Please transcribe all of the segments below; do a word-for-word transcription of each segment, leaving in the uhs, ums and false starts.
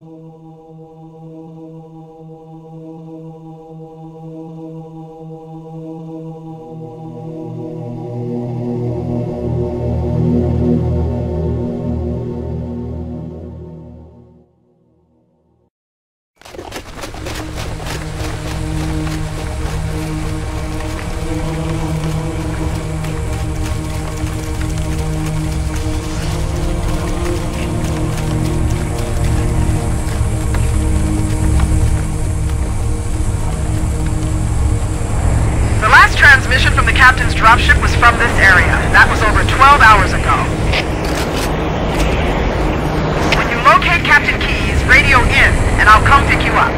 Transmission from the captain's dropship was from this area. That was over twelve hours ago. When you locate Captain Keyes, radio in, and I'll come pick you up.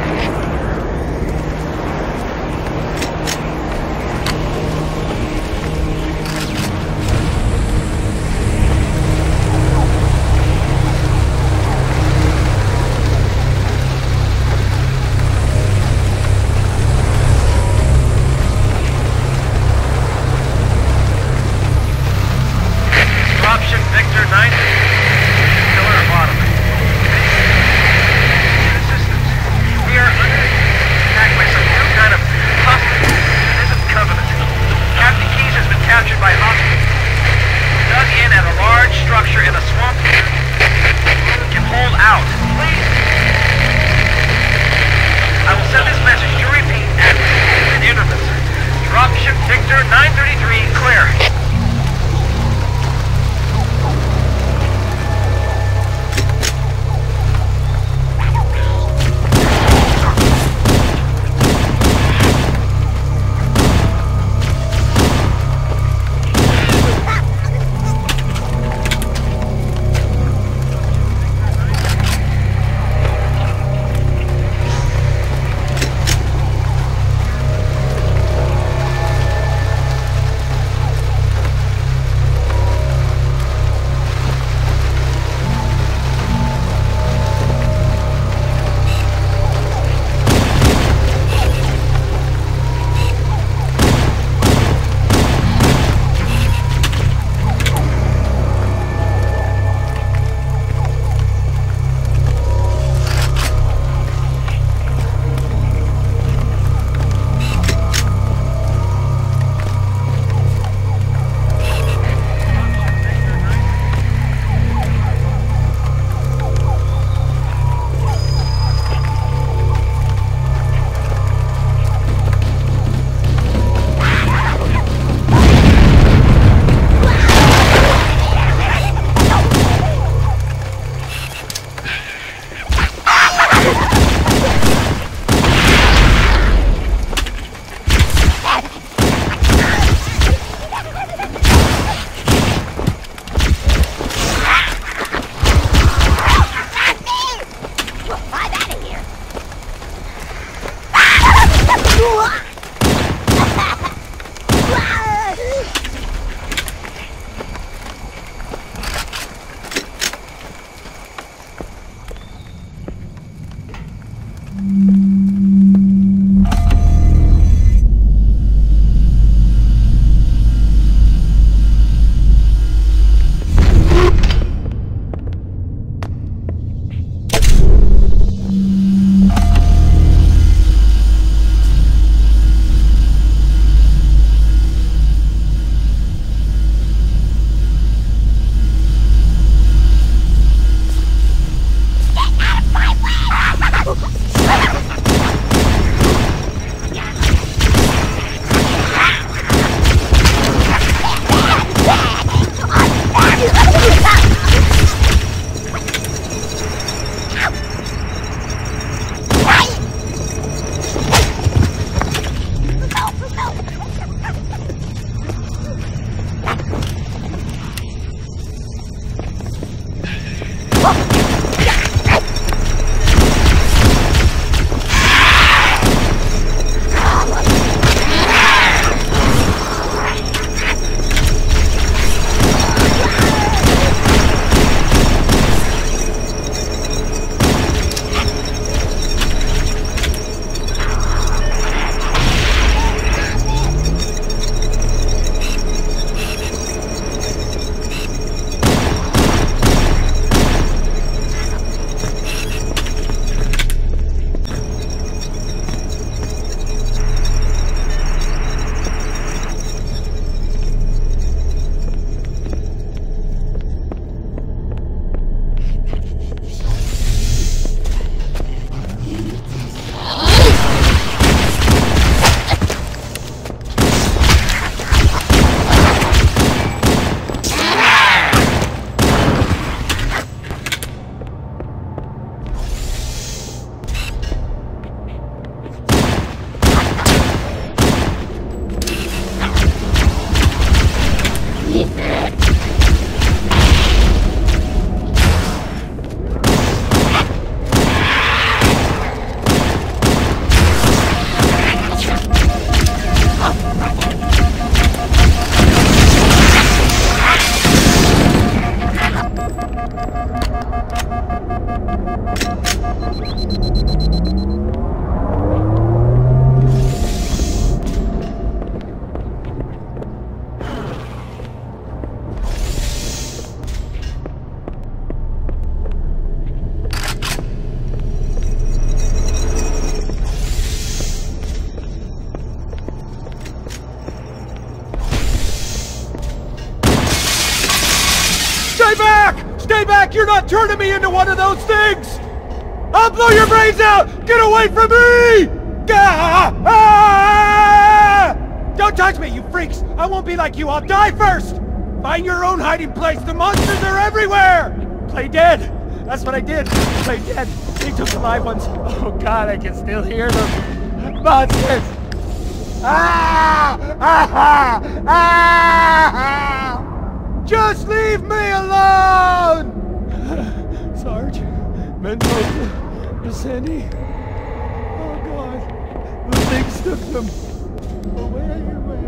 not turning me into one of those things! I'll blow your brains out! Get away from me! Ah! Ah! Don't touch me, you freaks! I won't be like you, I'll die first! Find your own hiding place, the monsters are everywhere! Play dead! That's what I did! Play dead! They took the live ones. Oh god, I can still hear them! Monsters! Ah! Ah! Ah! Just leave me alone! Sarge, Mendoza, Sandy. Oh god, the things took them. Away, away,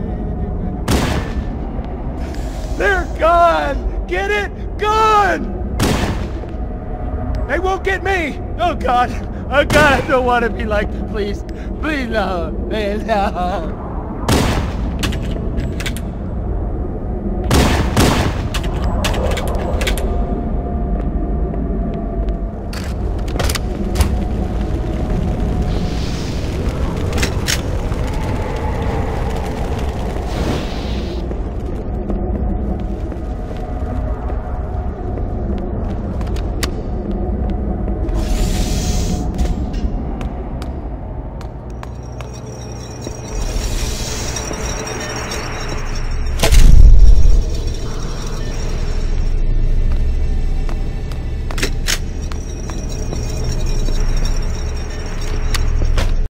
away. They're gone! Get it? Gone! They won't get me! Oh god! Oh god, I don't want to be like, please, please no, please no.